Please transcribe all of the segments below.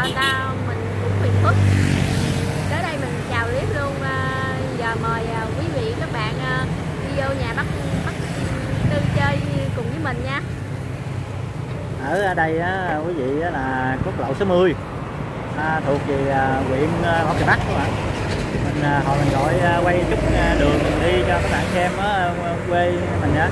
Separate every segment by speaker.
Speaker 1: người ta mình cũng phiền phức. Tới đây mình chào clip luôn. Giờ mời quý vị các bạn đi vô nhà bác Tư chơi cùng với mình nha.
Speaker 2: Ở đây á, quý vị á, là quốc lộ 60 thuộc về huyện Mỏ Cày Bắc các bạn. Hồi mình gọi quay chút đường mình đi cho các bạn xem á, quê mình nhé.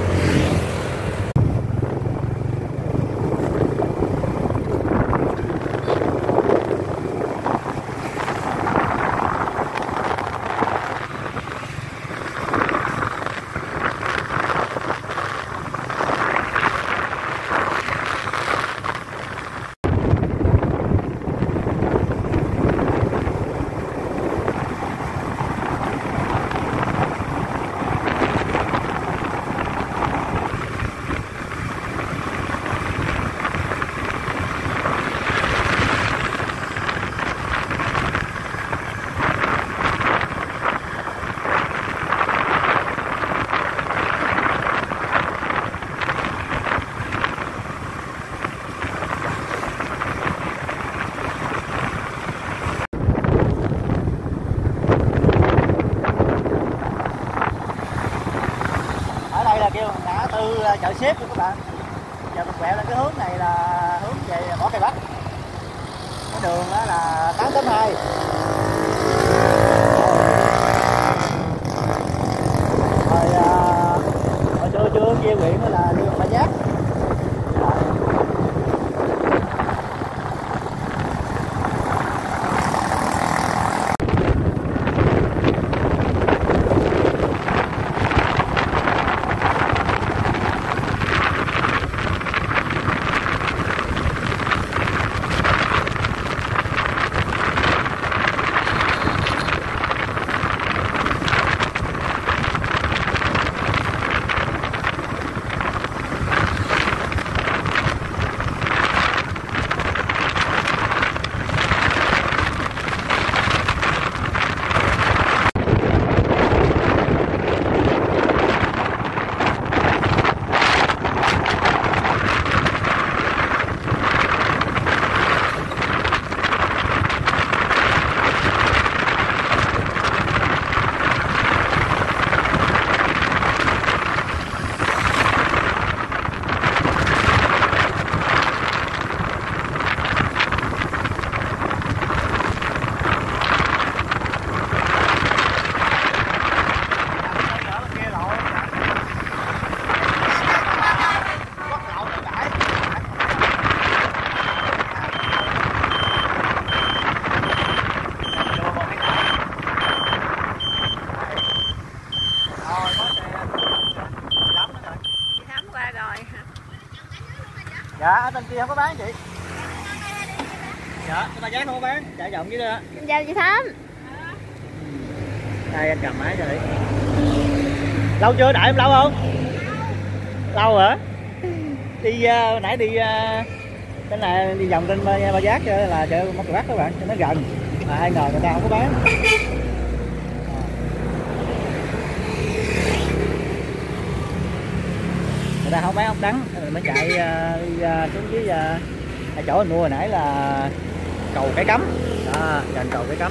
Speaker 2: Kêu ngã tư chợ xếp của các bạn. Giờ mình quẹo lên cái hướng này là hướng về Mỏ Cày Bắc. Cái đường đó là 882. Hồi trưa kia huyện đó là đi Ba Giác. Dạ, ở bên kia không có bán chị. Dạ, Ba Giác không có bán, chạy vòng dưới đó.
Speaker 1: Xin chào chị Thắm.
Speaker 2: Đây anh cầm máy cho đi. Lâu chưa? Đợi em lâu không? Lâu hả? Đi nãy đi cái này đi vòng trên Ba Giác cho là chợ Mỏ Cày Bắc các bạn, cho nó gần. Mà ai ngờ người ta không có bán. Người ta không bán ốc đắng, mới chạy xuống dưới chỗ mình mua hồi nãy là cầu Cái Cắm. Đó, gần cầu Cái Cắm.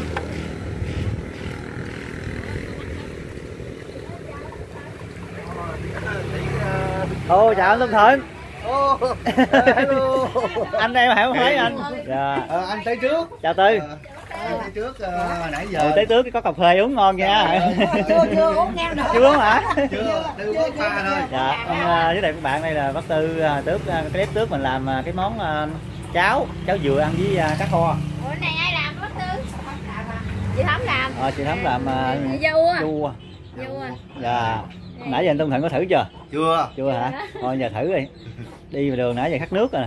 Speaker 2: Ô chào anh Tâm Thuận.
Speaker 3: Hello.
Speaker 2: Anh em không thấy anh. Dạ.
Speaker 3: Anh tới trước.
Speaker 2: Chào Tư.
Speaker 3: Tới trước nãy giờ.
Speaker 2: Tới trước có cà phê uống ngon nha.
Speaker 1: Chưa uống nghe được.
Speaker 2: Chưa uống hả?
Speaker 3: Chưa, đưa có pha thôi.
Speaker 2: Dạ, với lại các bạn đây là bác Tư tước cái clip trước mình làm cái món cháo dừa ăn với cá kho.
Speaker 1: Ủa này ai làm bác Tư? Chị Thắm làm.
Speaker 2: Chị Thắm làm
Speaker 1: dâu á.
Speaker 2: chua.
Speaker 1: Dâu à.
Speaker 2: Dạ. Nãy giờ anh Tâm Thuận có thử chưa?
Speaker 3: Chưa.
Speaker 2: Chưa hả? Thôi giờ thử đi. Đi vào đường nãy giờ khát nước rồi nè.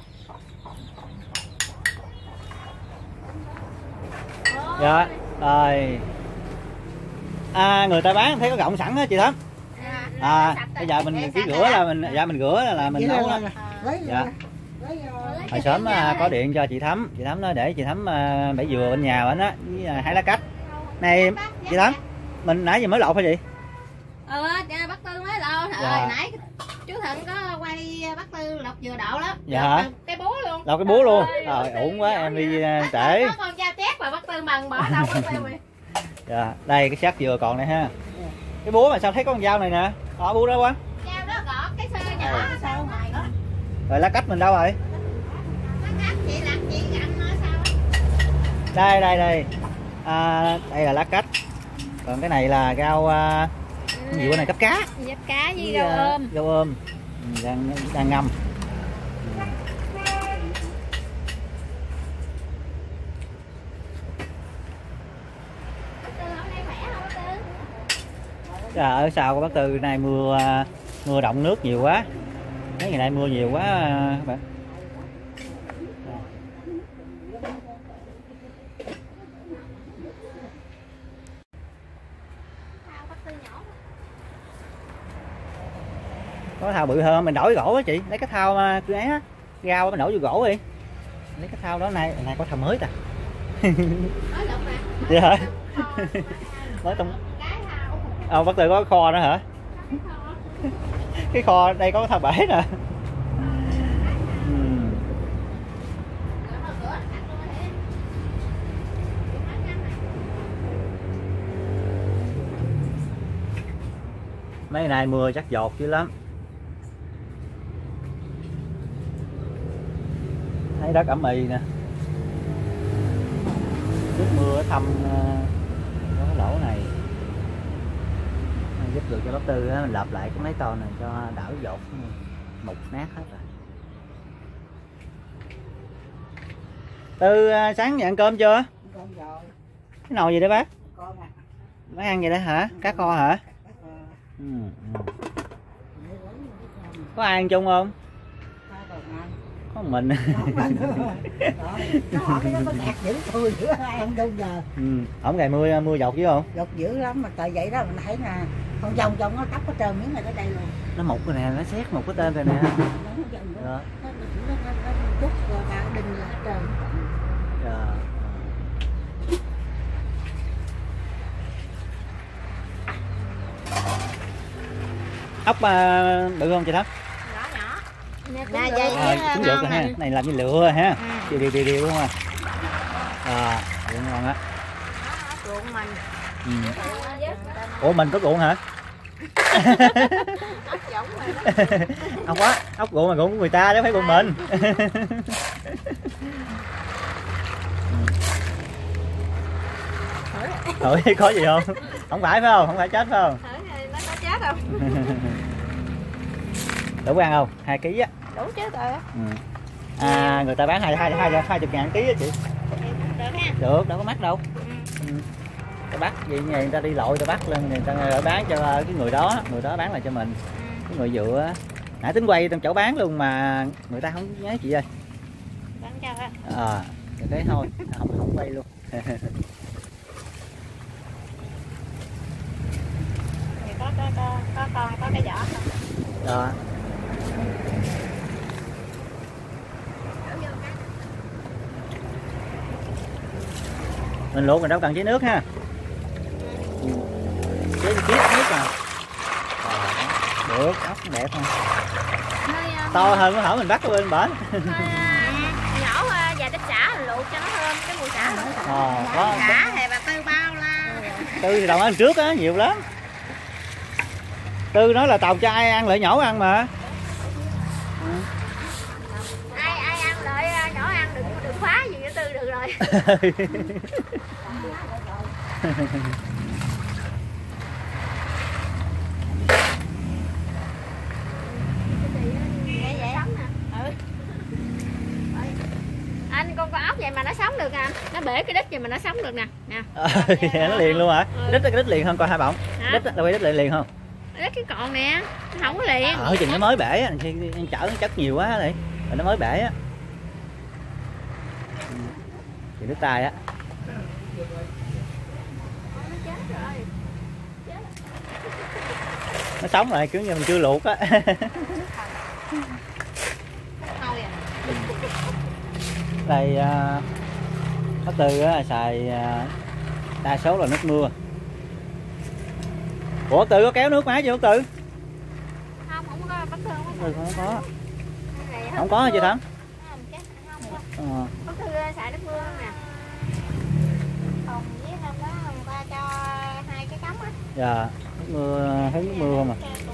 Speaker 2: Dạ, rồi. Người ta bán thấy có gọng sẵn á chị Thắm. Bây giờ mình cái rửa là mình rửa là mình nấu đó. Dạ. Hồi sớm có điện cho chị Thắm nói để chị Thắm bẻ dừa bên nhà anh á với 2 lá cách. Này chị Thắm, mình nãy giờ mới lột hả chị?
Speaker 1: Bác Tư mới lột.
Speaker 2: Dạ.
Speaker 1: Nãy chú Thận có quay bác Tư lột dừa đậu đó.
Speaker 2: Dạ.
Speaker 1: Cái búa luôn.
Speaker 2: Đâu cái búa luôn. Rồi ổn quá em đi trễ.
Speaker 1: Có con dao chép mà bác Tư mần bỏ đâu bác Tư rồi.
Speaker 2: Dạ, đây cái xác dừa còn này ha. Cái búa mà sao thấy có con dao này nè. Búa đó quá.
Speaker 1: Dao đó gọt cái sơ nhỏ sao ngoài đó.
Speaker 2: Rồi lá cách mình đâu rồi?
Speaker 1: Lá cách chị làm chị gặm nó sao
Speaker 2: Đây đây là lá cách. Còn cái này là rau cái gì này cắp cá.
Speaker 1: Dắp cá với rau ôm.
Speaker 2: Rau ôm. Đang ngâm. Trời ơi sao của bác Tư nay mưa động nước nhiều quá. Mấy ngày nay mưa nhiều quá các bạn. Có thao bự hơn mình đổi gỗ á chị, lấy cái thao mà cứ ấy á, rau mình đổi vô gỗ đi. Lấy cái thao đó này có thao mới ta. Dạ hả? Mới trong bác Tư có kho nữa hả? Cái kho đây có thao bể nè. Mấy ngày mưa chắc dột dữ lắm. Thấy đất ẩm ì nè. Nước mưa thăm cái lỗ này. Giúp được cho bác Tư mình lợp lại cái máy to này cho đỡ dột mục nát hết rồi. Tư sáng giờ ăn cơm chưa?
Speaker 4: Cơm rồi.
Speaker 2: Cái nồi gì đấy bác?
Speaker 4: Con à.
Speaker 2: Bác ăn gì đấy hả? Cá kho hả? Có ai ăn chung không? Có mình. Ổng ngày mưa dột dữ không?
Speaker 4: Dột dữ lắm mà tại vậy đó mình thấy nè, con vòng vòng nó cắp hết trơn miếng này tới đây luôn.
Speaker 2: Nó mục rồi nè, nó xét một cái tên rồi nè.
Speaker 4: Nó đúc rồi cả đinh rồi hết trơn.
Speaker 2: Ốc bự không chị Thắm?
Speaker 1: Nhỏ.
Speaker 4: Nè vậy
Speaker 2: cũng được rồi ha. Này làm như lựa ha. Điều luôn à. Được ngon á.
Speaker 1: Ruộng mình.
Speaker 2: Ủa mình có ruộng hả? Không quá, ốc ruộng mà ruộng của người ta chứ phải ruộng mình. Thử có gì không? Không phải không? Không phải chết phải không?
Speaker 1: Nó có chết không?
Speaker 2: Đủ ăn không? 2 kg á.
Speaker 1: Đủ chứ rồi.
Speaker 2: Người ta bán 20.000 ký á chị.
Speaker 1: Được ha.
Speaker 2: Được, đâu có mắc đâu. Ta bắt vậy người ta đi lội ta bắt lên người ta bán cho cái người đó bán lại cho mình. Cái người dựa nãy tính quay trong chỗ bán luôn mà người ta không nhớ chị ơi.
Speaker 1: Bán cho á.
Speaker 2: Cái thôi, không quay luôn.
Speaker 1: Có cái vỏ không?
Speaker 2: Đó. Mình luộc mình đâu cần chế nước ha. Chế nước à. Được, ốc đẹp không? To hơn cái hở mình bắt ở bên bển.
Speaker 1: Nhỏ vài tép xả luộc cho nó thơm cái mùi xả luôn. Xả thì bà Tư bao la.
Speaker 2: Tư thì đồng ăn trước á, nhiều lắm. Tư nói là tàu cho ai ăn lợi nhỏ ăn mà.
Speaker 1: Ai ăn lợi nhỏ ăn đừng phá gì với Tư được rồi. Anh con ốc vậy mà nó sống được à? Nó bể cái đít vậy mà nó sống được nè.
Speaker 2: Nó liền luôn hả? Cái đít liền không coi hai bọng. Đít đâu phải đít liền không?
Speaker 1: Đít cái còn nè, nó không có liền.
Speaker 2: Chừng nó mới bể á, anh chở nó chất nhiều quá này. Rồi nó mới bể á. Thì đứt tay á. Nó sống lại kiểu như mình chưa luộc á. Đây bác Tư á, xài đa số là nước mưa. Ủa Tư có kéo nước máy chưa Tư?
Speaker 1: Không có bác Tư
Speaker 2: không có. Không có hả chị Thắm?
Speaker 1: Bác Tư xài nước mưa nè. Còn với hôm đó người ta cho 2 cái cống á.
Speaker 2: Dạ, nước mưa, thấy nước mưa không à?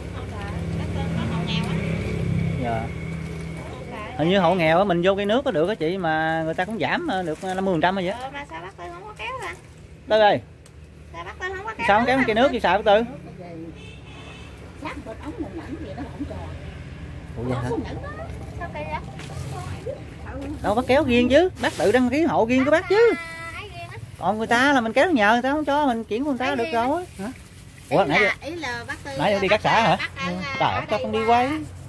Speaker 2: Dạ. Hình như hộ nghèo á, mình vô cây nước có được á chị, mà người ta cũng giảm được 50% rồi vậy.
Speaker 1: Mà sao bác Tư không có kéo ra?
Speaker 2: Tư ơi.
Speaker 1: Sao bác Tư không có kéo?
Speaker 2: Sao không kéo cây nước chứ sao bác Tư?
Speaker 4: Sát bên ống mình nặng gì nó không cho.
Speaker 2: Ủa vậy hả?
Speaker 1: Sao cây đó?
Speaker 2: Đâu bác kéo riêng chứ, bác tự đăng ký hộ riêng của bác chứ. Còn người ta là mình kéo nhờ, người ta không cho mình chuyển của người ta được rồi. Hả? Ủa nãy đi cắt xả hả? Trời cho con đi quay.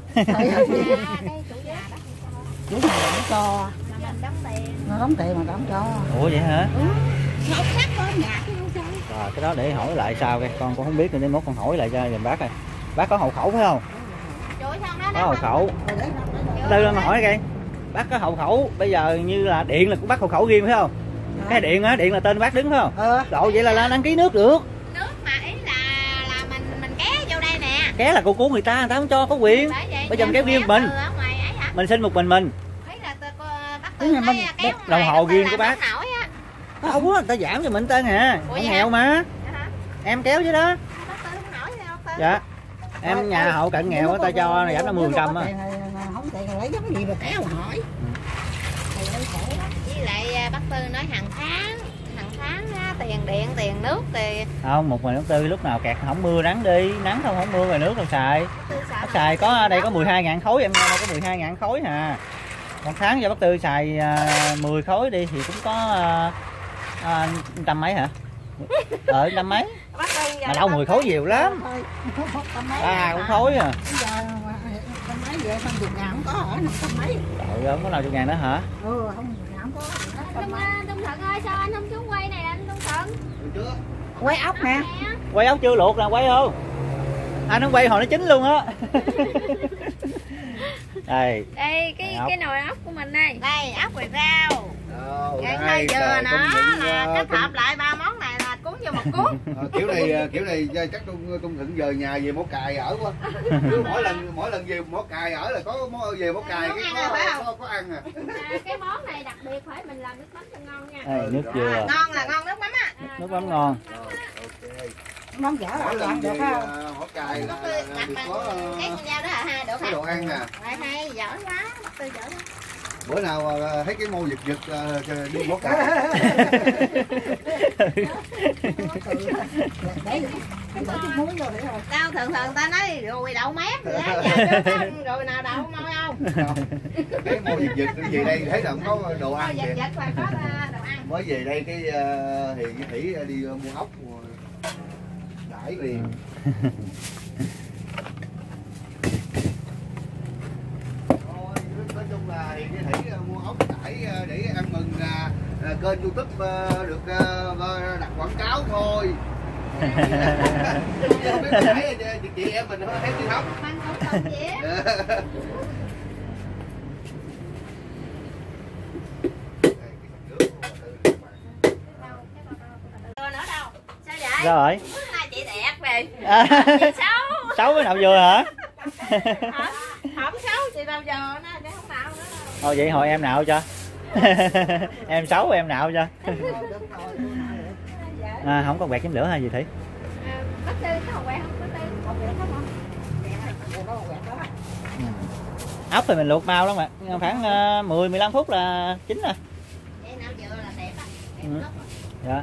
Speaker 4: Chủ nhà nó cho. Nó đóng tiền mà không cho.
Speaker 2: Ủa vậy hả?
Speaker 4: Nó sát có nhà chứ không cho.
Speaker 2: Rồi cái đó để hỏi lại sao cái con cũng không biết, nên mốt con hỏi lại cho giùm bác coi. Bác có hộ khẩu phải không? Có hộ khẩu. Tư lên mà hỏi cái. Bác có hộ khẩu, bây giờ như là điện là của bác hộ khẩu riêng phải không? Cái điện á, điện là tên bác đứng phải không? Độ vậy là đăng ký nước được.
Speaker 1: Nước mà ý là mình ké vô đây nè.
Speaker 2: Ké là cô của người ta không cho có quyền. Bây giờ mình kéo riêng mình. Mình xin một mình. Đồng hồ riêng của bác. Không á, người ta giảm cho mình tên hả? Không nghèo mà. Em kéo chứ đó. Dạ. Em nhà hộ cận nghèo người ta cho giảm 50% á.
Speaker 4: Không tiền lấy giống gì mà kéo hỏi.
Speaker 1: Với lại bác Tư nói hàng tháng tiền điện, tiền nước thì
Speaker 2: không, một mình bác Tư lúc nào kẹt không mưa nắng đi, nắng không mưa rồi nước đâu xài. Bác xài có đây có 12.000 khối, em nghe đâu có 12.000 khối hà. Một tháng cho bác Tư xài 10 khối đi thì cũng có trăm mấy hả? Trăm mấy. Mà đâu 10 khối nhiều lắm. Cũng khối à.
Speaker 4: Mấy về 50.000 không có hả? 500 mấy.
Speaker 2: Trời ơi, không có nào 10.000 nữa hả?
Speaker 4: Không có.
Speaker 1: Đông Thuận ơi, sao anh không xuống quay này anh Đông Thuận?
Speaker 4: Quay ốc nè.
Speaker 2: Quay ốc chưa luộc là quay không? Anh không quay hồi nó chín luôn á. Đây.
Speaker 1: Đây cái nồi ốc của mình đây. Đây ốc rồi rau.
Speaker 3: Cái
Speaker 1: này giờ nó là kết hợp lại 3 món này là cuốn vô một cuốn.
Speaker 3: Kiểu này chắc Trung Thịnh giờ nhà về Mỏ Cày ở quá. Mỗi lần về Mỏ Cày ở là có về Mỏ Cày có ăn à.
Speaker 1: Cái món này đặc biệt phải mình làm nước mắm cho ngon nha.
Speaker 2: Nước dừa.
Speaker 1: Ngon là ngon nước mắm á.
Speaker 2: Nước mắm ngon.
Speaker 4: Món chả là ăn được không?
Speaker 3: Mỏ Cày là
Speaker 1: có cái con dao đó hả? Được hả?
Speaker 3: Đồ ăn nè.
Speaker 1: Hay giỏi quá, bác Tư giỏi quá.
Speaker 3: Bữa nào thấy cái mô giật đi Mỏ Cày.
Speaker 1: Tao thường ta nói rồi đậu mép rồi nào đậu mau không?
Speaker 3: Cái mô giật gì đây thấy là không có đồ ăn kìa.
Speaker 1: Giật là có đồ ăn.
Speaker 3: Mới về đây cái thì Thủy đi mua ốc đãi liền. Nói chung là thì cái Thủy mua ốc đãi để ăn mừng kênh YouTube được đặt quảng cáo thôi. Chị em mình thấy chị không?
Speaker 1: Ăn không cần gì á.
Speaker 2: Sao rồi?
Speaker 1: Hai chị đẹp về.
Speaker 2: Chị
Speaker 1: xấu.
Speaker 2: Xấu với nào vừa hả?
Speaker 1: Không xấu chị nào giờ nó để không nào nữa.
Speaker 2: Thôi vậy hồi em nào cho. Em xấu em nào cho. Không có quẹt chấm lửa hay gì Thủy?
Speaker 1: Bác Tư có hột quẹt không? Bác Tư hột quẹt không?
Speaker 2: Ốc thì mình luộc mau lắm ạ, khoảng 10-15 phút là chín rồi.
Speaker 1: Vậy nào vừa là đẹp á.
Speaker 2: Dạ.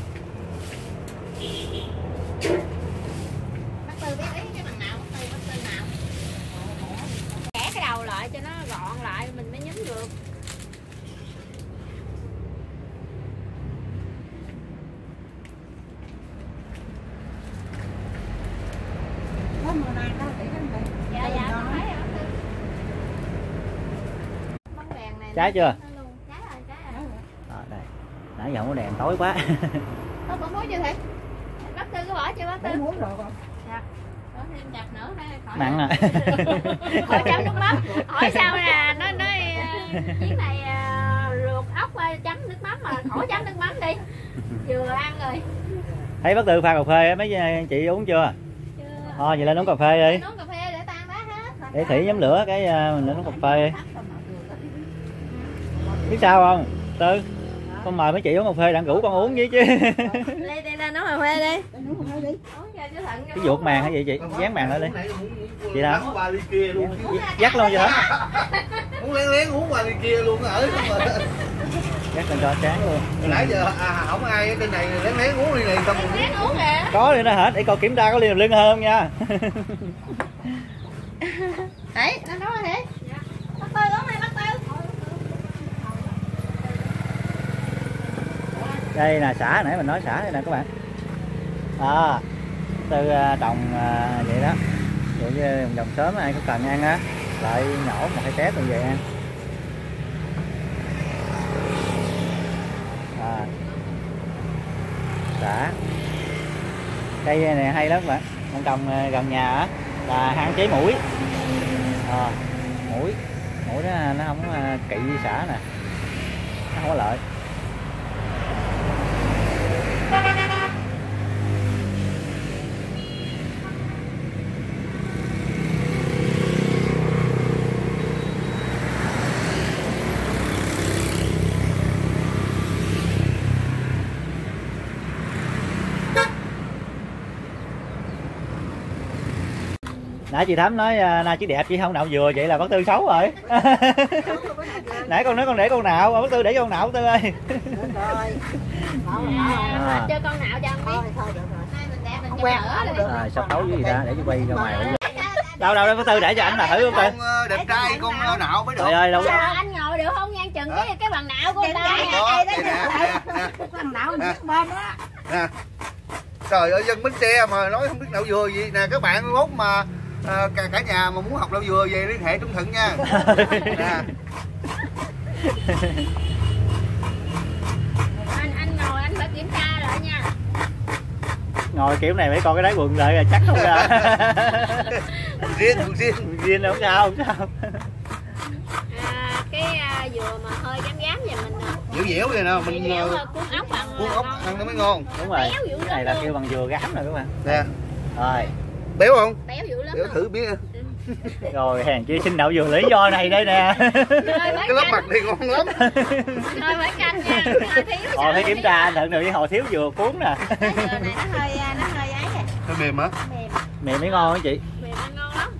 Speaker 1: Bác Tư biết ý cái bằng nào, bác Tư nào? Kẻ cái đầu lại cho nó gọn lại mình mới nhúng được.
Speaker 4: Có mùa này đâu để đến đây.
Speaker 1: Dạ con thấy rồi bác Tư. Bóng đèn này.
Speaker 2: Cháy chưa?
Speaker 1: Cháy rồi.
Speaker 2: Đây. Nãy giờ có đèn tối quá.
Speaker 1: Có bỏ muối chưa Thị? Bác Tư có bỏ chưa bác Tư?
Speaker 4: Bỏ muối rồi con.
Speaker 1: Dạ. Bỏ thêm chập nữa hay khỏi.
Speaker 2: Mặn à.
Speaker 1: Hỏi chấm nước mắm. Hỏi sao nè, nói chuyến này luộc ốc chấm nước mắm mà khỏi chấm nước mắm đi. Vừa ăn rồi.
Speaker 2: Thấy bác Tư pha cà phê mấy chị uống chưa?
Speaker 1: Chưa.
Speaker 2: Thôi vậy lên uống cà phê đi.
Speaker 1: Nấu cà phê để tan bát hết.
Speaker 2: Để Thủy nhóm lửa cái mình lên uống cà phê. Biết sao không Tư, con mời mấy chị uống cà phê đặng rủ con uống với chứ.
Speaker 1: Đi ra nấu cà phê đi.
Speaker 2: Cái vuột màn hay gì chị, dán màn lại đi chị nào dắt luôn vậy hả?
Speaker 3: Uống lén uống qua đi kia luôn ở
Speaker 2: Dắt lên cho chán luôn.
Speaker 3: nãy giờ không ai trên này lén uống đi này xong
Speaker 1: Uống nè.
Speaker 2: Có đi đó hả, để coi kiểm tra có liền lưng hơn không nha.
Speaker 1: Đấy, nó nấu rồi thế. Bắt Tư uống này, bắt Tư.
Speaker 2: Đây là xả, nãy mình nói xả đây nè các bạn. Tư trồng vậy đó. Ví dụ như trồng sớm ai có cần ăn á, lại nhổ một hai té từ vậy ăn. Xả. Cây này hay lắm các bạn. Mình trồng gần nhà á là hạn chế muỗi. Muỗi nó không kỵ xả nè. Nó không có lợi. Nãy chị Thắm nói nay chị đẹp chị không đậu dừa vậy là bác Tư xấu rồi. Nãy con nói con để con nào, bác Tư để con nào bác Tư ơi.
Speaker 1: Chơi con nào cho anh biết. Thôi mình
Speaker 2: Rồi sắp đấu với gì ta, để chị quay ra ngoài. Đâu bác Tư để cho anh là thử không Tư.
Speaker 3: đẹp trai con nạo mới được.
Speaker 2: Trời ơi đâu.
Speaker 1: Anh ngồi được không ngang chừng cái bằng não của người ta.
Speaker 4: Bằng não bên đó.
Speaker 3: Nè. Trời ơi dân Bến Tre mà nói không biết đậu dừa gì nè các bạn, mốt mà cả nhà mà muốn học đậu dừa về liên hệ Trung Thuận nha. Nè.
Speaker 1: Anh ngồi anh phải kiểm tra lại nha.
Speaker 2: Ngồi kiểu này mấy con cái đáy quần lại là chắc không ra.
Speaker 3: riêng
Speaker 2: không sao.
Speaker 1: Cái dừa mà hơi gám vậy mình
Speaker 3: dẻo vậy nè mình
Speaker 1: cuốn ốc
Speaker 3: ăn nó mới ngon.
Speaker 2: Đúng rồi, cái này là kêu bằng dừa gám rồi các bạn.
Speaker 3: Nè.
Speaker 2: Rồi.
Speaker 3: Béo không?
Speaker 1: Béo dữ lắm.
Speaker 3: Béo thử biết.
Speaker 2: Rồi hèn chi xin đậu dừa lý do này đây nè.
Speaker 3: Cái lớp mặt này ngon lắm.
Speaker 1: Thôi phải canh nha.
Speaker 2: Hồi phải kiểm tra thử được với hồi thiếu dừa cuốn nè.
Speaker 1: Cái dừa này nó hơi ấy à.
Speaker 3: Hơi mềm hả?
Speaker 2: Mềm mới ngon hả chị?
Speaker 1: Mềm ngon lắm.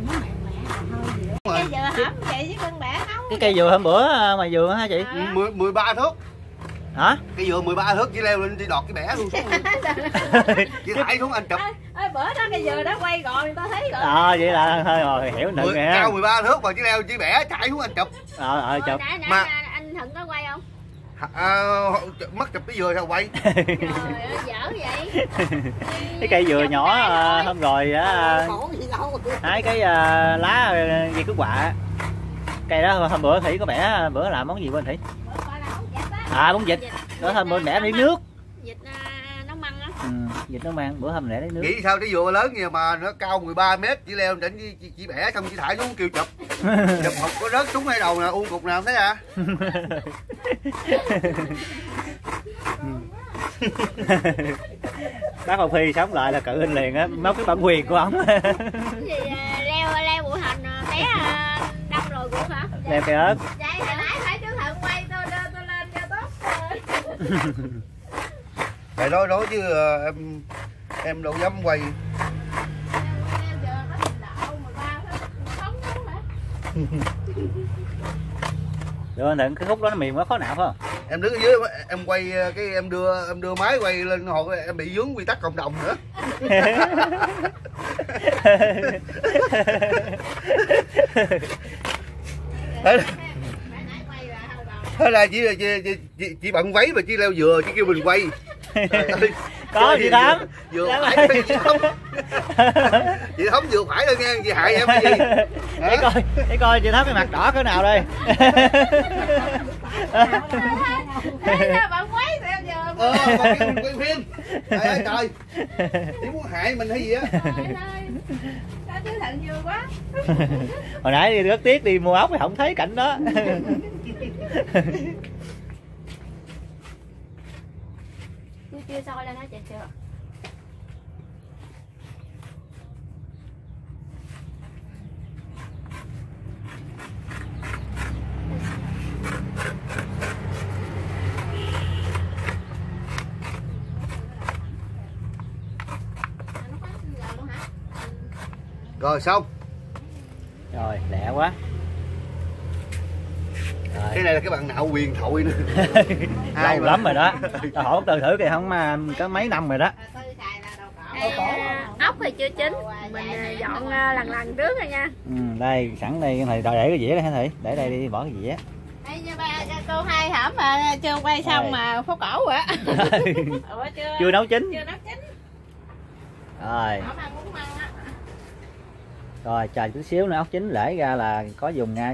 Speaker 1: Cây dừa hẩm vậy chứ cân bẻ nấu.
Speaker 2: Cái cây dừa hôm bữa mà dừa hả chị?
Speaker 3: 13 thước.
Speaker 2: Hả?
Speaker 3: Cây dừa 13 thước chỉ leo lên chỉ đọt cái bẻ luôn xuống. Chỉ thải xuống anh chụp.
Speaker 1: Bữa đó cây dừa đó quay rồi người ta thấy rồi.
Speaker 2: Vậy là hơi rồi hiểu được nè.
Speaker 3: Cao 13 thước mà chỉ leo chỉ bẻ thải xuống anh chụp.
Speaker 2: Chụp.
Speaker 1: Mà anh Thuận có quay không?
Speaker 3: Mất chụp cái dừa sao quay.
Speaker 1: Trời ơi dở vậy.
Speaker 2: Cái cây dừa nhỏ hôm rồi á hái cái lá dây cước quạ. Cây đó hôm bữa Thủy có bẻ, bữa làm món gì bên Thủy? Món vịt. Bữa hôm bữa bẻ lấy nước.
Speaker 1: Vịt nấu măng á.
Speaker 2: Vịt nấu măng, bữa hôm bẻ lấy nước.
Speaker 3: Nghĩ sao cái dừa lớn vậy mà nó cao 13 m chỉ leo đến chỉ bẻ xong chỉ thải xuống kêu chụp. Chụp học có rớt trúng ngay đầu nè, uông cục nào thấy à?
Speaker 2: Bác Phong Phi sống lại là cự hình liền á, mất cái bản quyền của ổng.
Speaker 1: Leo bụi hành té đâm rồi cũng hả?
Speaker 2: Leo cây ớt.
Speaker 1: Vậy hồi nãy phải chú Thuận quay tôi lên cho tốt.
Speaker 3: Phải nói chứ em đâu dám quay.
Speaker 2: Được anh Thịnh, cái khúc đó nó mềm quá khó nạo phải không?
Speaker 3: Em đứng ở dưới em quay cái em đưa máy quay lên hồi em bị vướng quy tắc cộng đồng nữa. Thế là chỉ bận váy mà chỉ leo dừa chỉ kêu mình quay.
Speaker 2: Có chị Thắm.
Speaker 3: Vừa phải chị Thắm vừa phải thôi nghe, chị hại em cái gì?
Speaker 2: Để coi chị Thắm cái mặt đỏ cỡ nào đây.
Speaker 1: Bạn quấy theo giờ.
Speaker 3: Còn cái mình quay phim. Trời ơi trời. Chị muốn hại mình hay gì á?
Speaker 1: Sao chứ Thận vui quá.
Speaker 2: Hồi nãy rất tiếc đi mua ốc thì không thấy cảnh đó.
Speaker 1: Chưa sôi lên đó chị chưa?
Speaker 3: Rồi xong.
Speaker 2: Rồi lẹ quá. Rồi.
Speaker 3: Cái này là cái bạn nạo huyền thoại nữa.
Speaker 2: Lâu lắm rồi đó. Tao hỏi từ thử kìa, không mà có mấy năm rồi đó.
Speaker 1: Ốc thì chưa chín, mình dọn lần trước rồi nha.
Speaker 2: Đây sẵn đây thầy để cái dĩa đây hả thầy? Để đây đi, bỏ cái dĩa.
Speaker 1: Cô hai hổm mà chưa quay xong mà phố cổ rồi á.
Speaker 2: Chưa nấu chín.
Speaker 1: Chưa nấu chín.
Speaker 2: Rồi. Rồi chờ chút xíu nữa ốc chín lễ ra là có dùng ngay.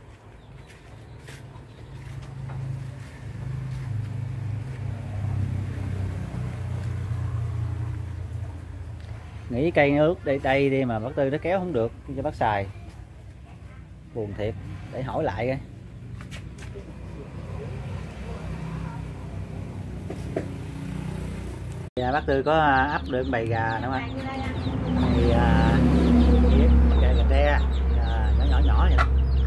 Speaker 2: Nghĩ cây ướt đây đi mà bác Tư nó kéo không được cho bác xài. Buồn thiệt, để hỏi lại coi. Bác Tư có ấp được bầy gà nữa anh. Thì gà tre nó nhỏ nhỏ vậy đó.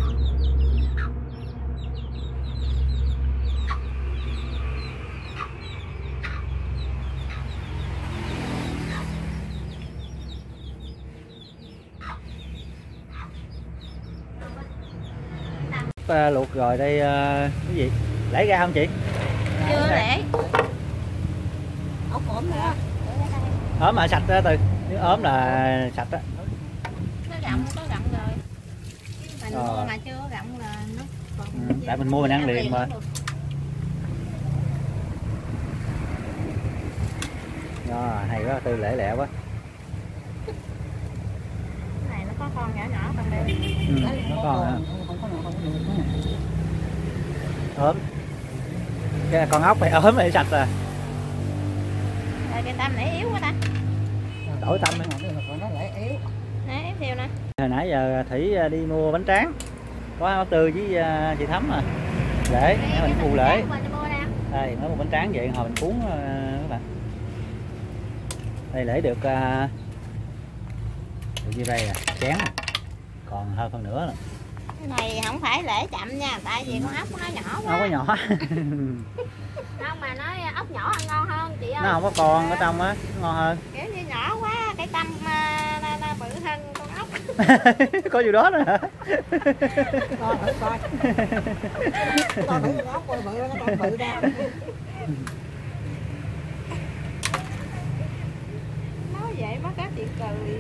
Speaker 2: Luộc rồi đây cái gì lấy ra không chị?
Speaker 1: Chưa để.
Speaker 4: Ốc ốm nữa.
Speaker 2: Ốm mà sạch đó Từ, nếu ốm là sạch á.
Speaker 1: Có gặm rồi. Mình mua mà chưa có gặm là nó còn.
Speaker 2: Tại mình mua mình ăn liền mà. Hay quá Tư, lẹ lẹ quá.
Speaker 1: Cái này nó có con nhỏ nhỏ trong đây.
Speaker 2: Nó con hả? Ốm. Cái con ốc này ốm này sạch rồi.
Speaker 1: Rồi cái tâm nãy yếu quá ta.
Speaker 2: Đổi tâm đi.
Speaker 4: Nó lại yếu.
Speaker 1: Nãy yếu theo nè.
Speaker 2: Hồi nãy giờ Thủy đi mua bánh tráng. Có bác Tư với chị Thắm à. Lễ, mình phụ lễ. Đây, mới một bánh tráng vậy hồi mình cuốn các bạn. Đây lễ được như đây à, chén à. Còn hơn phân nữa rồi.
Speaker 1: Cái này không phải lễ chậm nha, tại vì con ốc nó nhỏ quá.
Speaker 2: Không có nhỏ.
Speaker 1: Không mà nói ốc nhỏ ăn ngon hơn chị ơi.
Speaker 2: Nó không có con ở trong á, ngon hơn.
Speaker 1: Kiểu như nhỏ quá, cái tâm bự hơn con ốc.
Speaker 2: Có điều đó nữa hả?
Speaker 4: Coi thử coi. Coi thử con ốc coi bự nó con bự ra.
Speaker 1: Nói vậy má cá tiền cười.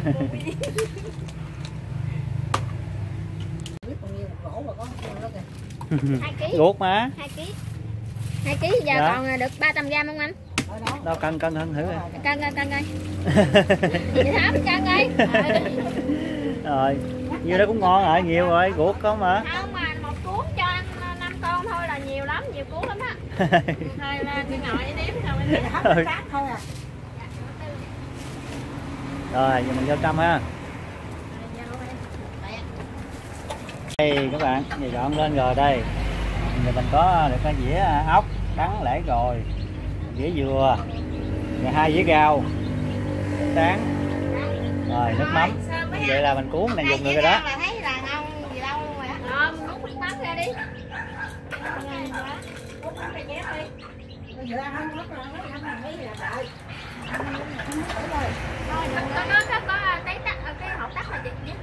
Speaker 4: Biết bao nhiêu một rổ mà có đó kìa.
Speaker 1: 2 kg.
Speaker 2: Ruột mà.
Speaker 1: 2 kg. 2 kg giờ
Speaker 2: Dạ.
Speaker 1: còn được 300 g không anh?
Speaker 2: Đâu cân hơn thử.
Speaker 1: Cân ơi. Chị Thắm cân ơi.
Speaker 2: Rồi, nhiêu đó cũng ngon rồi, nhiều rồi, ruột không mà.
Speaker 1: Không mà một cuốn cho ăn 5 con thôi là nhiều lắm, nhiều cuốn lắm á. Thôi là chị ngồi với đếm thôi mình
Speaker 2: Ừ.
Speaker 4: Phát thôi à.
Speaker 2: Rồi, giờ mình vô trong ha. Đây các bạn, giờ dọn lên rồi đây. Giờ mình có được cái dĩa ốc đắng lễ rồi, dĩa dừa, rồi 2 dĩa rau, tráng, rồi nước mắm. Vậy là mình cuốn đang dùng được rồi đó.
Speaker 1: Là thấy là ngon gì đâu luôn rồi đó. Múc nước mắm ra đi.
Speaker 4: Bây giờ ăn không có mấy là đợi.
Speaker 1: Có cái tắt cái hộp tắt là chị biết.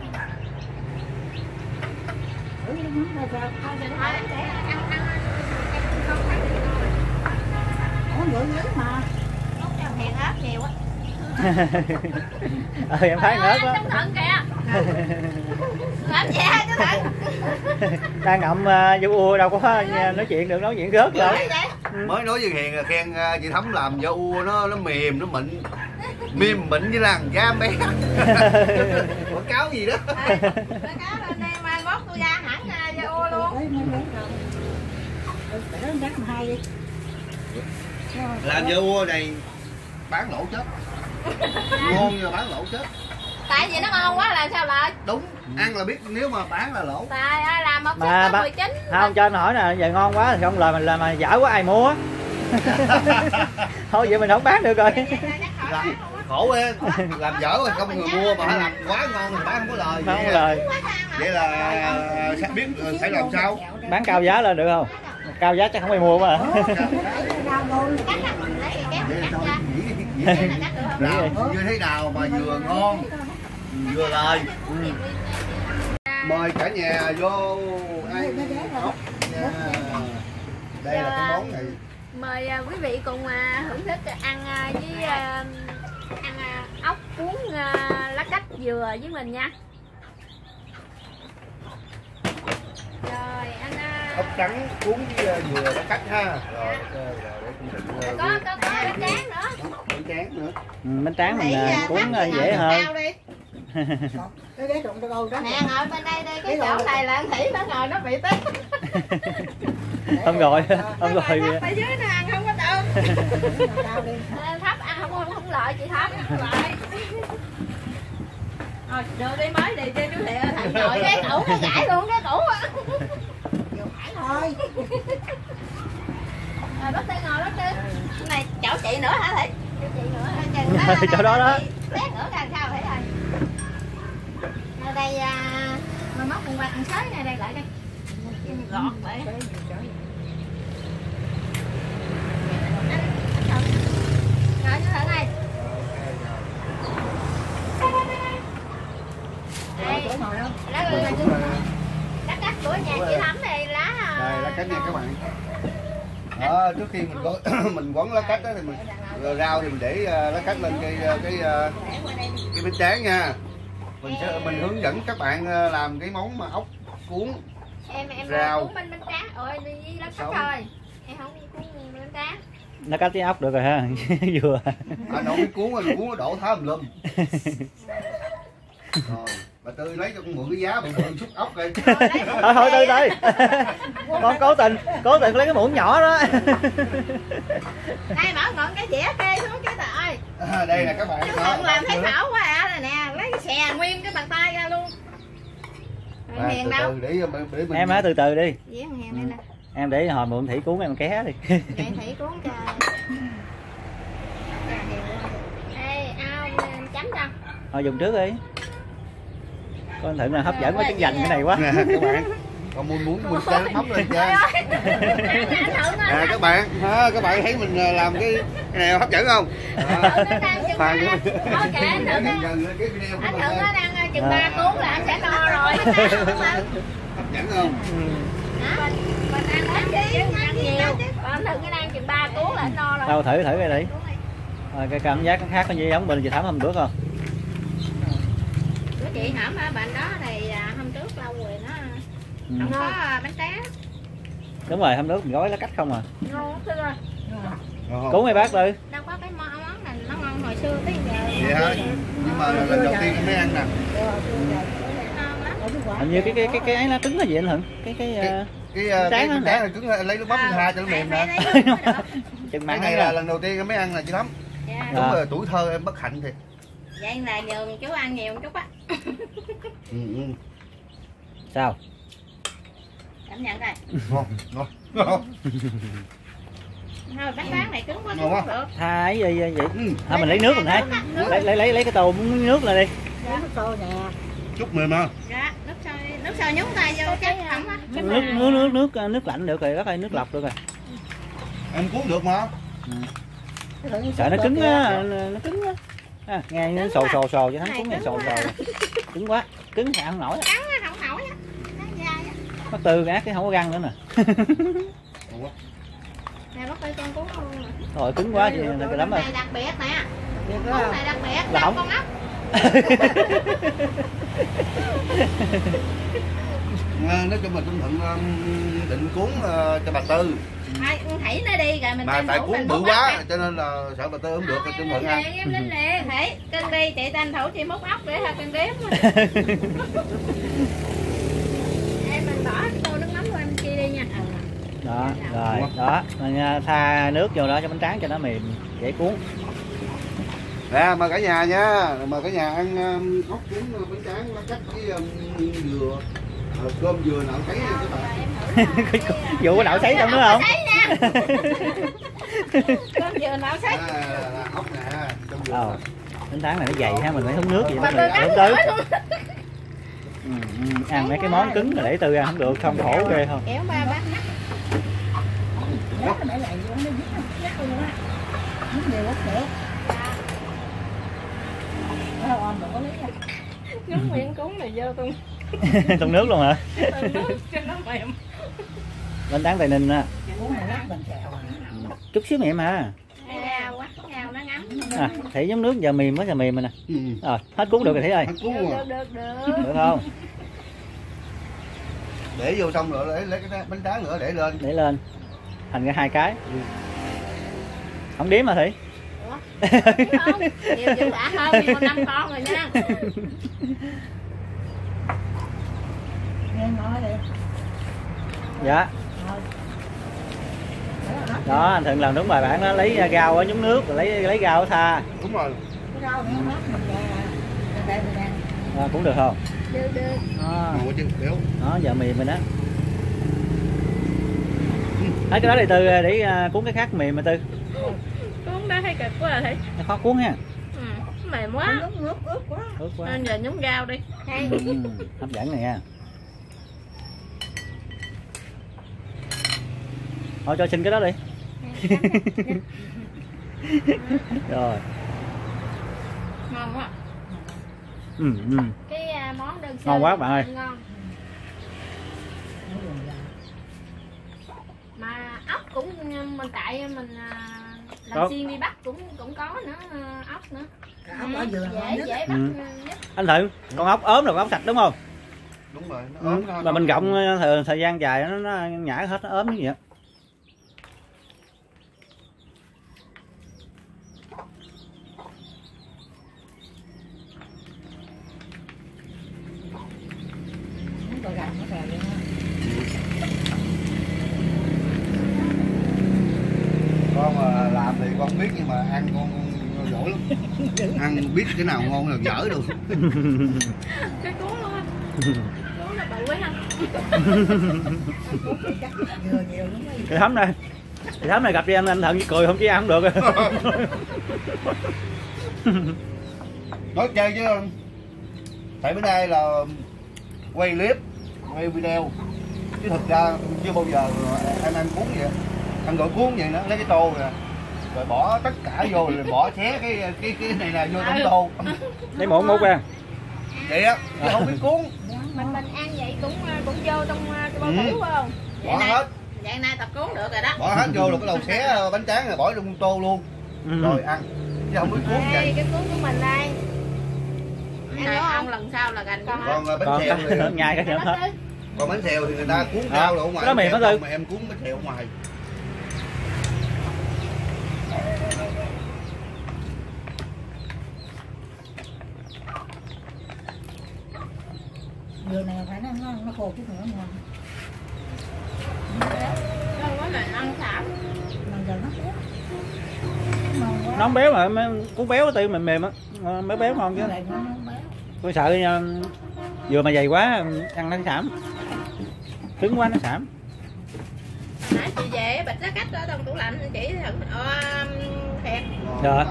Speaker 4: Thử nước mắm ra sao?
Speaker 1: Thôi đừng hỏi để ăn không thấy
Speaker 4: Ủa ngựa lớn mà.
Speaker 1: lúc cho hèn ớt nhiều á.
Speaker 2: Em thấy ớt đó.
Speaker 1: Chú Thận kìa. Làm gì hả chú Thận?
Speaker 2: Đang ngậm vô ua đâu có nói chuyện được, nói chuyện rớt rồi.
Speaker 3: Mới nói với Hiền là khen chị Thắm làm dâu ua nó mềm, nó mịn. Mềm mịn với làn da bé. Quảng cáo gì đó.
Speaker 1: Quảng cáo lên đây mai mốt tôi ra hẳn dâu ua luôn.
Speaker 4: Đấy mới lớn rồi. Để nó rắc hai đi.
Speaker 3: Làm dâu ua này bán lỗ chết. Ngon nhưng mà bán lỗ chết.
Speaker 1: Tại vì nó ngon quá làm sao lại?
Speaker 3: Đúng, ăn là biết nếu mà bán là lỗ.
Speaker 1: Tại ơi làm một
Speaker 2: Mà
Speaker 1: suất 19.
Speaker 2: không cho anh hỏi nè, giờ ngon quá thì không lời mình làm mà dở quá ai mua. Thôi vậy mình không bán được rồi.
Speaker 3: Khổ em, làm dở rồi không người mua mà làm quá ngon thì bán không có lời.
Speaker 2: Không có lời.
Speaker 3: Vậy là sẽ biết phải làm sao.
Speaker 2: Bán cao giá lên được không? Cao giá chắc không ai mua mà.
Speaker 3: Làm như thế nào mà vừa ngon Vừa lời. Mời cả nhà vô ăn ốc nha. Đây là cái món này.
Speaker 1: Mời quý vị cùng thưởng thức ăn với ăn ốc cuốn lá cách dừa với mình nha. Rồi anh
Speaker 3: Ốc trắng cuốn với dừa lá cách ha. Rồi để
Speaker 1: có bánh tráng nữa.
Speaker 3: Bánh tráng nữa.
Speaker 2: Bánh tráng mình cuốn dễ hơn.
Speaker 4: Cái ghế trụng đâu đó.
Speaker 1: Nè ngồi bên đây đây cái chỗ này là anh Thủy nó ngồi nó bị tức.
Speaker 2: Không gọi
Speaker 1: Ở dưới nó ăn không có được. Thấp ăn không lợi chị Thấp. Lợi. Rồi đưa đi mới đi cho chú Thiệu thằng nội cái tủ nó gãy luôn cái tủ.
Speaker 4: Phải thôi.
Speaker 1: Rồi bác Tư ngồi bác Tư. Này chỗ chị nữa hả Thị? Chỗ chị nữa.
Speaker 2: Chỗ đó đó.
Speaker 1: Bé nữa càng sao Thị ơi. Ở đây mà móc con qua ăn sới này đây lại đây. Gọt vậy. Rồi chú Thuận ơi. Đây, lá cách của nhà chị Thắm này lá.
Speaker 3: Đây lá cách nha các bạn. Trước khi mình có mình quấn lá cách đó thì mình rau thì mình để lá cách lên cái bánh tráng nha. Mình hướng dẫn các bạn làm cái món mà ốc cuốn
Speaker 1: em
Speaker 3: rau.
Speaker 1: cuốn bánh tráng rồi đi với lá cách thôi. Em không đi cuốn bánh tráng.
Speaker 2: Nó cắt cái ốc được rồi ha. Vừa.
Speaker 3: Nó biết cuốn rồi cuốn nó đổ thá lum. Rồi, bà Tư lấy cho con mượn cái giá bự xúc ốc đi.
Speaker 2: Thôi Tư Tư. Con cố tình lấy cái muỗng nhỏ đó.
Speaker 1: Đây mở ngọn cái dĩa kê xuống cái trời.
Speaker 3: Đây nè các bạn.
Speaker 1: Chú Thuận làm thấy khảo quá à nè, lấy cái xè nguyên cái bàn tay ra luôn. Hiền đâu?
Speaker 3: Để mình...
Speaker 2: Em hả từ từ đi.
Speaker 1: Dĩa Hiền đây nè.
Speaker 2: Em để hồi mượn Thủy cuốn em ké đi.
Speaker 1: Vậy Thủy cuốn cho. Đây ao chấm cho.
Speaker 2: Thôi dùng trước đi. Con Thuận là hấp dẫn quá, chứng giành cái này quá.
Speaker 3: Nè các bạn. Con muốn cái hấp lên cho. Nè các bạn, các bạn thấy mình làm cái này hấp dẫn không?
Speaker 1: Anh Thuận nó đang chừng 3 cuốn là anh sẽ no rồi.
Speaker 3: Hấp dẫn không?
Speaker 1: Mình ăn ít chứ, ăn nhiều. Còn anh Thuận nó đang chừng 3 cuốn là anh no rồi.
Speaker 2: Đâu thử cái đi. Cái cảm giác nó khác có gì giống mình chị Thắm hôm trước không?
Speaker 1: Của chị hổm ở bệnh đó thì hôm trước lâu rồi nó không có bánh tráng.
Speaker 2: Đúng rồi, hôm trước mình gói lá cách không à.
Speaker 1: Ngon lắm rồi.
Speaker 2: Cuốn mấy bác Tư.
Speaker 1: Đâu có cái món này nó ngon hồi xưa tới giờ.
Speaker 3: Vậy hả? Nhưng mà lần đầu tiên mới ăn nè.
Speaker 2: Hình như cái ấy nó cứng là gì anh Thuận?
Speaker 3: Cái tráng là cứng, lấy nước mắm tha cho nó mềm nè. Cái này là lần đầu tiên em mới ăn nè chị Thắm. Đúng rồi, tuổi thơ em bất hạnh thiệt.
Speaker 1: Vậy là nhường chú ăn nhiều một chút á.
Speaker 2: Sao?
Speaker 1: Cảm nhận đây.
Speaker 3: Ngon.
Speaker 1: Thôi bánh tráng này cứng quá không được.
Speaker 2: Tha ấy gì vậy? Thôi mình lấy nước mình thấy. Lấy cái tô muốn nước lên đi.
Speaker 4: Nước tô nè.
Speaker 3: Chút mềm ha.
Speaker 1: Dạ, nước sôi nhúng tay vô chắc không á.
Speaker 2: Nước lạnh được rồi, bác ơi, nước lọc được rồi.
Speaker 3: Em cuốn được mà.
Speaker 2: Sợ nó cứng á, nó cứng á. Nghe nó sồ chứ thắng cuốn này sồ. Cứng quá, cứng thì ăn không nổi.
Speaker 1: Cắn không nổi á.
Speaker 2: Bác Tư ác cái không có răng nữa nè.
Speaker 1: Nè bác ơi con cuốn luôn nè.
Speaker 2: Rồi cứng quá chị lắm rồi.
Speaker 1: Này đặc biệt nè. Cuốn này đặc biệt
Speaker 2: là không
Speaker 1: con ốc.
Speaker 3: Nói chung là Trung Thuận định cuốn cho bà Tư.
Speaker 1: Thảy nó đi rồi mình
Speaker 3: bà tại cuốn bự quá cho nên là sợ bà Tư không được Trung Thuận ăn.
Speaker 1: Em lên liền Thảy cân đi chị tranh thủ chị múc ốc để thôi cân đếm. Em mình bỏ cái tô nước mắm của em kia đi nha.
Speaker 2: Đó rồi đó mình tha nước vô đó cho bánh tráng cho nó mềm dễ cuốn.
Speaker 3: Nè mời cả nhà nha, mời cả nhà ăn ốc cuốn bánh tráng lá cách với dừa, cơm dừa nạo sấy nha các bạn.
Speaker 2: Vụ có nạo sấy trong nữa không?
Speaker 1: Cơm dừa nạo sấy.
Speaker 3: Ốc nè, cơm dừa.
Speaker 2: Bánh tráng này nó dày ha, mình phải hứng nước gì đó mình đếm tới. Ăn mấy cái món cứng là để Tư ăn không được, không khổ ghê không?
Speaker 1: Kéo ba bát nắp. Nhúng miệng cuốn này vô tung
Speaker 2: tung nước luôn hả?
Speaker 1: tung nước cho nó mềm.
Speaker 2: Bánh tráng Tây Ninh á.
Speaker 4: Cuốn này lát bằng kẹo à.
Speaker 2: Chút xíu mềm mà.
Speaker 1: Ngao quá, ngao nó ngấm.
Speaker 2: À, thấy giống nước giờ mềm mới giờ mềm rồi nè. Rồi, hết cuốn được rồi Thủy ơi.
Speaker 3: Hết cuốn rồi.
Speaker 2: Được không?
Speaker 3: Để vô xong rồi lấy cái bánh tráng nữa để lên.
Speaker 2: Để lên. Thành ra 2 cái. Không đếm mà Thủy.
Speaker 1: Không? Nhiều dữ đã hơn, còn 5 con rồi nha.
Speaker 4: Nghe nói đi.
Speaker 2: Dạ. Đó, anh Thuận làm đúng bài bản đó, lấy rau ở nhúng nước rồi lấy rau ở tha.
Speaker 3: Đúng rồi.
Speaker 4: Cái rau này nó mát mình đây.
Speaker 2: Cũng được không?
Speaker 1: Được.
Speaker 2: Đó.
Speaker 3: Ngồi chân béo.
Speaker 2: Đó, giờ mềm rồi đó. Lấy cái đó đi Tư để cuốn cái khác mềm mà Tư.
Speaker 1: Cuốn đó hay cực quá à Thủy.
Speaker 2: Nó khó cuốn ha.
Speaker 1: Mềm quá.
Speaker 4: Nước ướt quá.
Speaker 2: Ướt quá.
Speaker 1: Nên giờ nhúng rau đi.
Speaker 2: Hấp dẫn này nha. Thôi cho xin cái đó đi. Rồi.
Speaker 1: Ngon quá. Cái món đơn sơ
Speaker 2: Ngon quá bạn ơi.
Speaker 1: Ngon. Mà ốc cũng mình tại mình làm xiên đi bắt cũng có nữa, ốc nữa.
Speaker 4: Ốc ở vườn
Speaker 1: Dễ bắt nhất.
Speaker 2: Anh Thuận, con ốc ốm là con ốc sạch đúng không?
Speaker 3: Đúng rồi, nó ốm
Speaker 2: Mà mình gọng thời gian dài nó nhả hết, nó ốm như vậy.
Speaker 3: Con mà làm thì con biết nhưng mà ăn con giỏi lắm. Ăn biết cái nào ngon nào dở được.
Speaker 1: Cái cuốn luôn á. Cuốn là bự quá ha.
Speaker 2: Cái thấm này gặp đi anh Thuận với cười không chứ ăn không được.
Speaker 3: Nói chơi chứ tại bữa nay là quay clip, quay video chứ thực ra chưa bao giờ em ăn cuốn vậy, ăn gọi cuốn vậy đó, lấy cái tô rồi bỏ tất cả vô rồi bỏ xé cái này là vô trong tô
Speaker 2: Lấy muỗng múc ra
Speaker 3: vậy á, chứ không biết cuốn.
Speaker 1: Mình ăn vậy cũng vô trong cái bao tử phải không?
Speaker 3: Bỏ hết,
Speaker 1: Vậy nay tập cuốn được rồi đó.
Speaker 3: bỏ hết vô rồi bắt đầu xé bánh tráng rồi bỏ trong tô luôn rồi ăn, chứ không biết cuốn vậy.
Speaker 1: Cái cuốn của mình đây. Này ăn lần sau là gành con.
Speaker 3: Còn bánh xèo thì
Speaker 2: nhai cái nữa hết.
Speaker 3: còn bánh xèo thì người ta cuốn rau ở ngoài,
Speaker 2: đó mềm hết
Speaker 3: mà em cuốn bánh xèo ở ngoài.
Speaker 4: Dừa này phải nó khô chút nữa ngon.
Speaker 1: Không có là ăn xả.
Speaker 4: Mà giờ nó béo. Ngon quá.
Speaker 2: Nóng béo mà cuốn béo tự mềm á, béo béo ngon chứ. Tôi sợ vừa mà dày quá ăn nó xảm, cứng quá nó xảm.
Speaker 1: Nãy chị về bịch lá cách ở trong tủ lạnh chị thử thiệt.
Speaker 2: Rồi.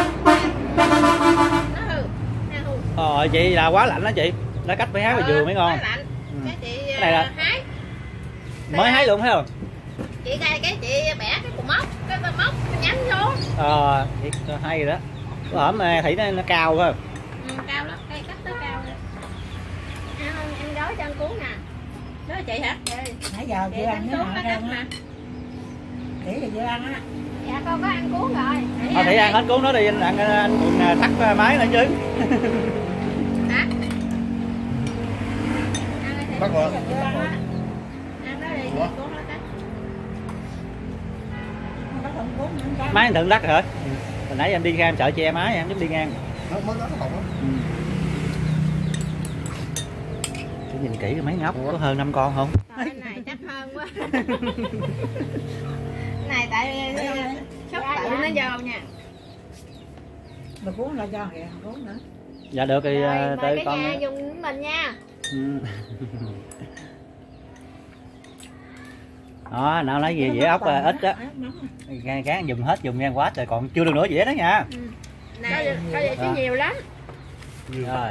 Speaker 1: Nó
Speaker 2: Chị là quá lạnh đó chị, lá cách phải hái vào dừa mới ngon.
Speaker 1: Quá lạnh. Cái chị
Speaker 2: Cái này là
Speaker 1: hái.
Speaker 2: Mới hái luôn thấy không?
Speaker 1: Chị cái chị bẻ cái cục móc, cái móc nhánh xuống.
Speaker 2: Hay rồi đó. Có hổm thấy nó cao thôi.
Speaker 1: Cao lắm, cây cắt tới cao rồi. Em gói cho ăn cuốn nè. Đó là chị hả?
Speaker 4: Nãy giờ chưa ăn nữa mà. Để là chưa ăn á.
Speaker 1: Dạ con có ăn cuốn rồi.
Speaker 2: Thì ăn hết cuốn đó đi, anh còn thắt máy nữa chứ.
Speaker 1: Hả?
Speaker 3: Bắt rồi.
Speaker 1: Ăn đó đi, cuốn nó cắt.
Speaker 2: Máy anh Thuận lắc hả? Hồi nãy em đi ra em sợ che máy em giúp đi ngang.
Speaker 3: Nó mới đó nó hồng lắm.
Speaker 2: Tôi nhìn kỹ mấy ngóc có hơn 5 con không?
Speaker 1: Cái này chắc hơn quá. Này tại sốc tự nó vô nha.
Speaker 4: Mà cuốn lại cho kìa, cuốn nữa.
Speaker 2: Dạ được thì tới
Speaker 1: cái
Speaker 2: con.
Speaker 1: nhà dùng với mình nha.
Speaker 2: Đó, nào lấy gì dĩa ốc ít á. Gán dùng hết dùng ngang quá trời còn chưa được nữa dĩa đó nha.
Speaker 1: Này có vậy chứ nhiều lắm.
Speaker 2: Rồi.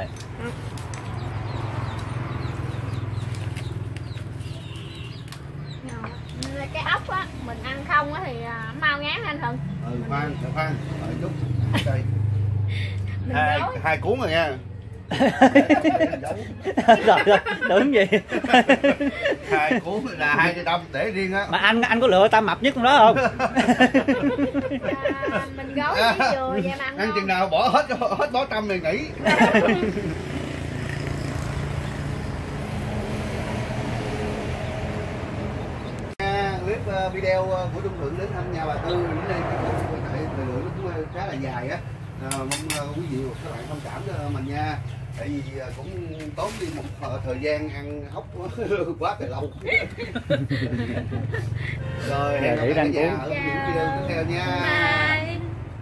Speaker 1: Cái ốc á mình ăn không á thì mau ngán anh Thuận.
Speaker 3: Khoan đợi chút đây. Hai cuốn rồi nha.
Speaker 2: Rồi tưởng gì.
Speaker 3: Hai cuốn là 200 để riêng á.
Speaker 2: Mà anh có lựa tam mập nhất trong đó không?
Speaker 1: Mình gói với dừa vậy mà
Speaker 3: ăn chừng nào bỏ hết bó trăm này nghỉ. Clip video của Trung Thượng đến thăm nhà bà Tư đến đây tại thời lượng nó cũng khá là dài á. Mong quý vị và các bạn thông cảm cho mình nha, tại vì cũng tốn đi một thời gian ăn hốc quá trời lâu. Rồi hẹn gặp lại cả nhà ở những video tiếp theo nha.
Speaker 1: Bye.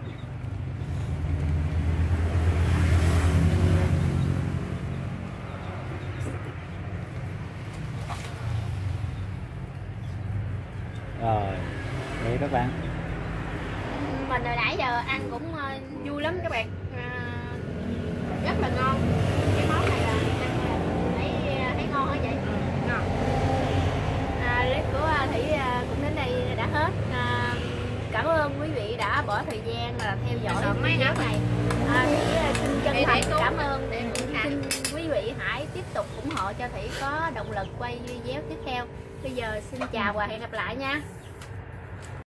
Speaker 2: Rồi đây các bạn,
Speaker 1: Mình hồi nãy giờ ăn cũng vui lắm các bạn, rất là ngon. Cái món này là thấy ngon hả vậy? Ngon. Clip của Thủy cũng đến đây đã hết. Cảm ơn quý vị đã bỏ thời gian là theo dõi video này. Thủy xin chân thành cảm ơn. Xin quý vị hãy tiếp tục ủng hộ cho Thủy có động lực quay video tiếp theo. Bây giờ xin chào và hẹn gặp lại nha.